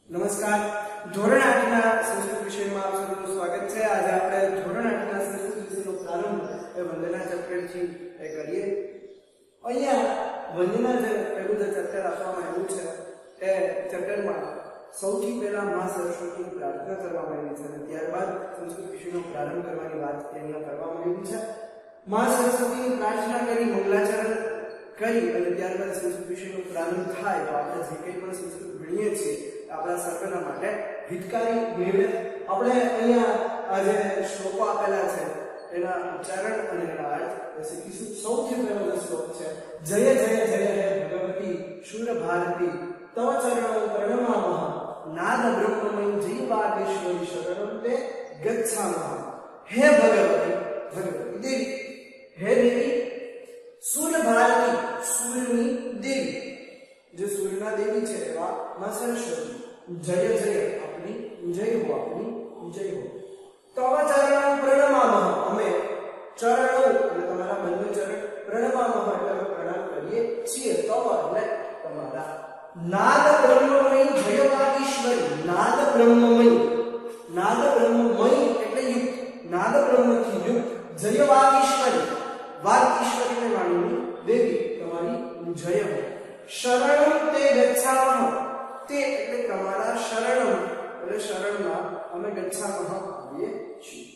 નમસ્કાર. ધોરણ 8 ના સંસ્કૃત વિષયમાં આપ સૌનું સ્વાગત છે. આજે આપણે ધોરણ 8 ના સંસ્કૃત વિષયનો પ્રારંભ એ વંદના ચેપ્ટરથી કરીએ. અહીંયા વંદના જે પહેલું જે ચેપ્ટર આપવામાં આવ્યું છે એ ચેપ્ટરમાં સૌથી પહેલા મા સરસ્વતીની પ્રાર્થના કરવામાં આવી છે અને ત્યારબાદ સંસ્કૃત વિષયનો પ્રારંભ કરવાની વાત અહીંયા કરવામાં આવી છે. મા સરસ્વતીની પ્રાર્થના કરી મંગલાચરણ કરી અને ત્યારબાદ સંસ્કૃત વિષયનો પ્રારંભ થાય તો આપણે જે કંઈ પણ સંસ્કૃત ભણીએ છીએ આપણા સર્વના માટે હિતકારી નીવડે. આપણે અહીંયા આ જે શ્લોકો આપેલા છે એના ઉચ્ચારણ અને એના અર્થ શીખીશું. સૌથી પહેલો શ્લોક છે જય જય જય હે ભગવતી શૂર ભારતી તવ ચરણો પ્રણમામઃ નાદ બ્રહ્મમય જૈવાગેશ્વરી શરણં તે ગચ્છામઃ. હે ભગવતી, ભગવતી દેવી, હે દેવી શૂર ભારતી, શૂરની દેવી, જે સૂર્યના દેવી છે એવા માં સરસ્વતી, જય જય આપની જય હો, આપની જય હો. તવ ચરણો પ્રણમામઃ, અમે ચરણો એટલે તમારા બંને ચરણ, પ્રણમામઃ એટલે અમે પ્રણામ કરીએ છીએ. તવ એટલે તમારા. નાદ બ્રહ્મમય જયવાગીશ્વરી, નાદ બ્રહ્મમય, નાદ બ્રહ્મમય એટલે યુક્ત, નાદ બ્રહ્મથી યુક્ત, જયવાગીશ્વરી, વાગ ઈશ્વરીને વાણીની દેવી, તમારી જય હો. શરણં તે ગચ્છામઃ, તે એટલે તમારા, શરણં એટલે શરણમાં અમે ગચ્છામઃ આવીએ છીએ.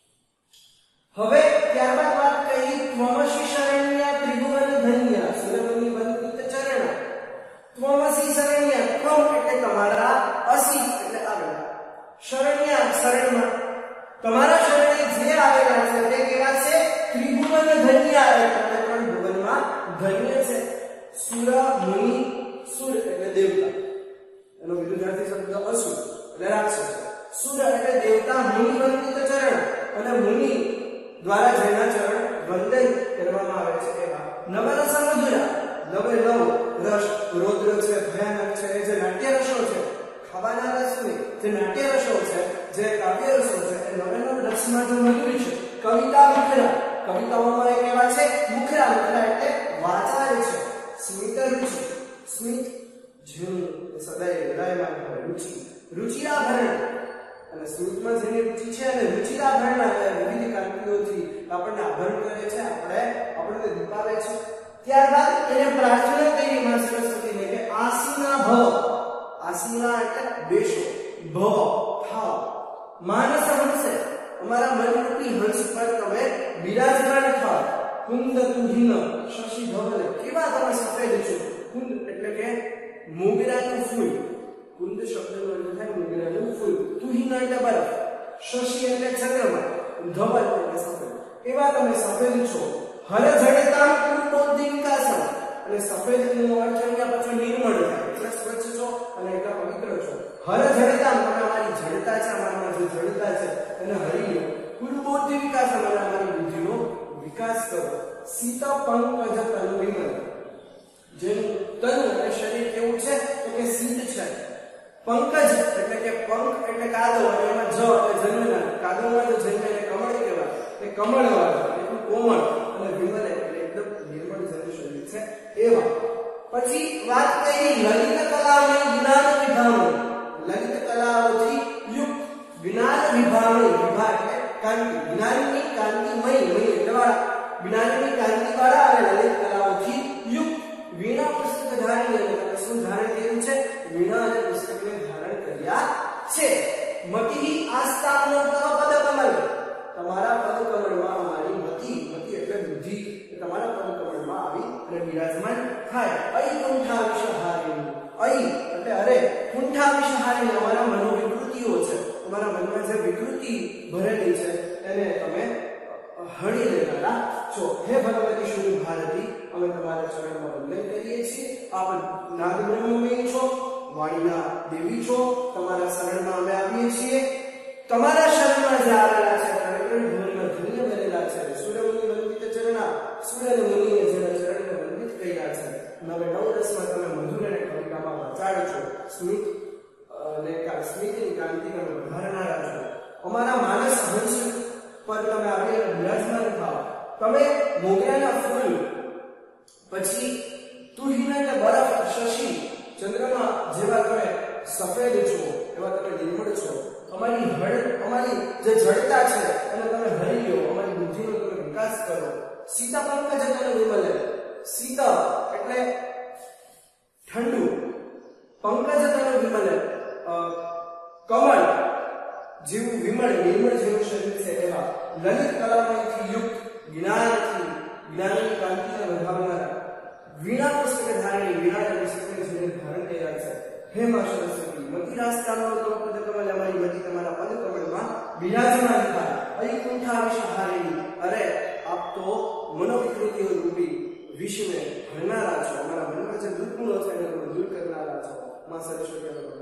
હવે ત્યારબાદ વાત કરી ત્વમસી શરણ્યા ત્રિભુવન ધન્ય સુરમની વંદિત ચરણ. ત્વમસી શરણ્યા, ત્વમ એટલે તમારા, અસી એટલે આવેલા, શરણ્યા શરણમાં, તમારા શરણે જે આવેલા છે તે કેવા છે? ત્રિભુવન ધન્ય એટલે ત્રણ ભુવનમાં ધન્ય છે. સુર મુનિ, સુર એટલે દેવતા, એનો વિરુદ્ધાર્થી શબ્દ અસુર એટલે રાક્ષસ. સુર એટલે દેવતા, મુનિ વંદિત ચરણ અને મુનિ દ્વારા જેના ચરણ વંદન કરવામાં આવે છે એવા. નવરસ મધુરા, નવે નવ રસ, રૌદ્ર છે, ભયાનક છે, જે નાટ્ય રસો છે, ખાવાના રસની જે નાટ્ય રસો છે, જે કાવ્ય રસો છે, એ નવે નવ રસમાં જે મધુર છે. કવિતા મુખરા, કવિતાઓમાં એ કેવા છે? મુખરા, મુખરા એટલે વાચાર છે. સ્મિત રુચિ, સ્મિત જેનું સદાય હૃદયમાં હોય, રુચિ, રુચિરાભરણ, અને સ્મિતમાં જેની રુચિ છે અને રુચિરાભરણ વિવિધ કાંતિઓથી આપણને આભરણ કરે છે, આપણને દીપાવે છે. ત્યારબાદ એને પ્રાર્થના કરી માં સરસ્વતીને કે આસીના ભવ, આસીના એટલે બેસો, ભવ થાવ, માનસ હંસે, અમારા મનરૂપી હંસ પર તમે બિરાજમાન થાવ. કુંદ તુહિન શશી ધવલ, કેવા તમે સફેદ છો. કુંદ એટલે કે મોગરાનું ફૂલ, કુંદ શબ્દનો અર્થ થાય મોગરાનું ફૂલ. તુહિન એટલે બરફ, શશી એટલે ચંદ્રમા, ધવલ એટલે સફેદ, એવા તમે સફેદ છો. હર જડતા પૂર્ણોદ્ધિ વિકાસમ, અને સફેદ નો અર્થ અહીંયા પછી નિર્મળ થાય, એટલે સ્વચ્છ છો અને એટલા પવિત્ર છો. હર જડતા, અમારી જડતા છે, અમારામાં જે જડતા છે એને હરી લો. પૂર્ણોદ્ધિ વિકાસમ, અમારી બુદ્ધિનો વિકાસ કરો. સીતા પંકજ તન વિમલ, જેનું તન અને શરીર કેવું છે તો કે સીત છે. પંકજ એટલે કે પંખ એટલે કાદવ, અને એમાં જ એટલે જન્મના, કાદવમાં જે જન્મે એને કમળ કહેવાય, એ કમળવાળું એટલું કોમળ, અને વિમલ એટલે એકદમ નિર્મળ જેનું શરીર છે એવા. પછી વાત કરી લલિત કલાની જ્ઞાન વિભાવણી, લલિત કલાઓથી યુક્ત, જ્ઞાન વિભાવણી, વિભા એટલે કાંતિ, જ્ઞાનની કાંતિમય, મય એટલે વાળા, જ્ઞાનની કાંતિ વાળા અને લલિત કલાઓથી યુક્ત. વીણા પુસ્તક ધારી, અને શું ધારણ કર્યું છે? વીણા અને પુસ્તકને ધારણ કર્યા છે. મતિ આસ્થાનો તવ પદ કમલ, તમારા પદ કમળમાં અમારી મતિ, મતિ એટલે બુદ્ધિ, તમારા પદ કમળમાં આવી અને બિરાજમાન થાય. અઈ કુંઠા વિષહારિણી, અઈ એટલે અરે, કુંઠા વિષહારિણી, અમારા મનોવિકૃતિઓ છે, તમારા મનમાં જે વિકૃતિ ભરેલી છે એને તમે હળી લેનારા છો. હે ભગવતી શૂર ભારતી, અમે તમારા ચરણમાં વંદન કરીએ છીએ. આપ નાદ બ્રહ્મમય છો, વાણીના દેવી છો, તમારા શરણમાં અમે આવીએ છીએ. તમારા શરણમાં જે આવેલા છે ત્રણ ભુવનમાં ધન્ય બનેલા છે. સૂર્યમુનિ વંદિત ચરણા, સૂર્ય અને મુનિએ જેના ચરણને વંદિત કર્યા છે. નવે નવ રસમાં તમે મધુર અને કવિતામાં વાચાડ છો. સ્મિત અને સ્મિતની કાંતિને વધારનારા છો. અમારા માનસ હંસ પર તમે આવીને બિરાજમાન થાવ. તમે મોગરાના ફૂલ, પછી તુહિન એટલે બરફ, શશી ચંદ્રમા જેવા તમે સફેદ છો, એવા તમે નિર્મળ છો, અમારી જે જડતા છે અને તમે હરી લ્યો, અમારી બુદ્ધિનો તમે વિકાસ કરો. શીત પંકજ તનુ વિમલે, શીત એટલે ઠંડુ, પંકજ તનુ વિમલે કમળ જેવું વિમળ નિર્મળ જેવું શરીર છે એવા, લલિત કલામયથી યુક્ત, જ્ઞાનની કાંતિને વધારનારા, વીણા પુસ્તક ધારણી, વીણા પુસ્તકને જેને ધારણ કર્યા છે, હે માં સરસ્વતી, મતિ રાસ્તાનો તવ પદ કમલ, અમારી મતિ તમારા પદ કમળમાં બિરાજમાન થાય. વૈકુંઠા વિષહારિણી, અરે આપ તો મનોવિકૃતિઓ રૂપી વિષને ભરનારા છો, અમારા મનમાં જે દુર્ગુણો છે એને દૂર કરનારા છો. માં સરસ્વતી